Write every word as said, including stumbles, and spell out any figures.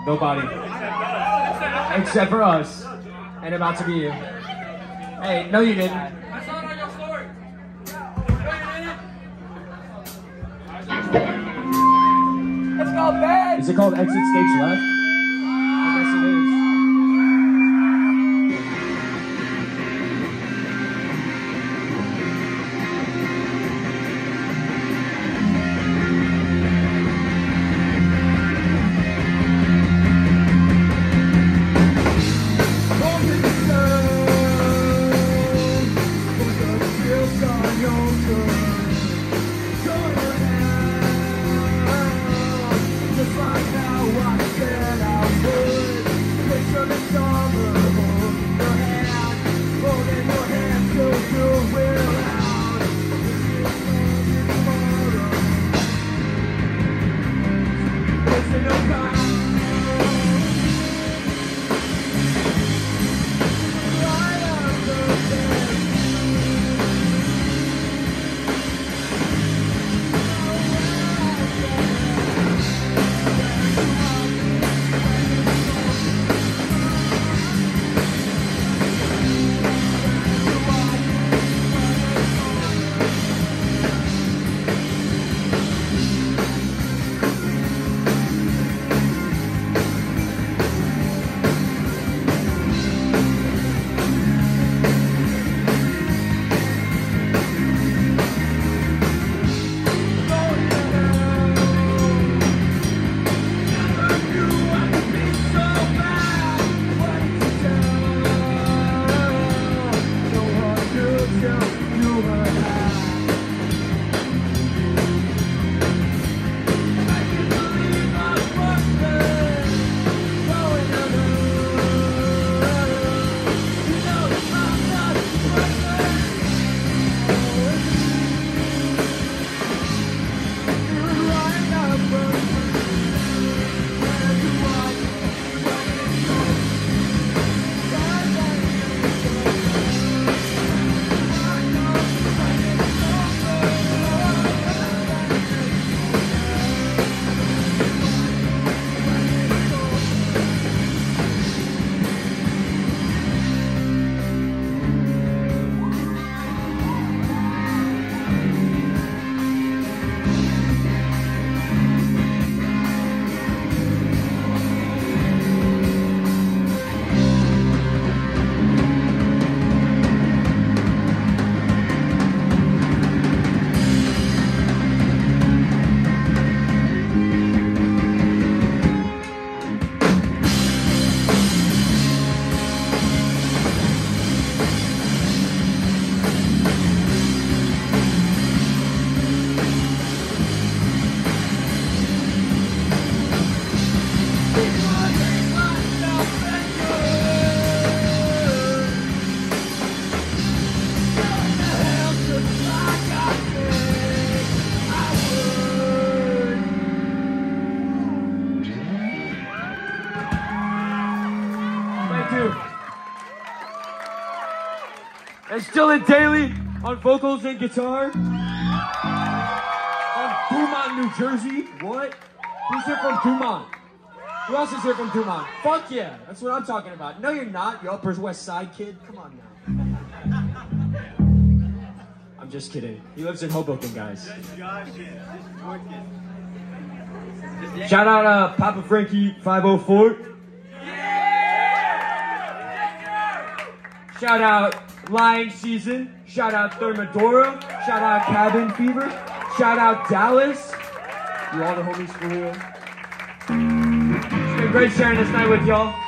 Nobody. Except for us. And about to be you. Hey, no you didn't. I saw it on your story. Let's go, Ben! Is it called Exit Stage Left? I guess it is. And Dylan Daly on vocals and guitar. On Dumont, New Jersey. What? Who's here from Dumont? Who else is here from Dumont? Fuck yeah, that's what I'm talking about. No, you're not, you Upper West Side kid. Come on now. I'm just kidding. He lives in Hoboken, guys. Shout out uh, Papa Frankie five oh four. Shout out Lying Season. Shout out Thermidoro. Shout out Cabin Fever. Shout out Dallas. You all the homies for real. It's been great sharing this night with y'all.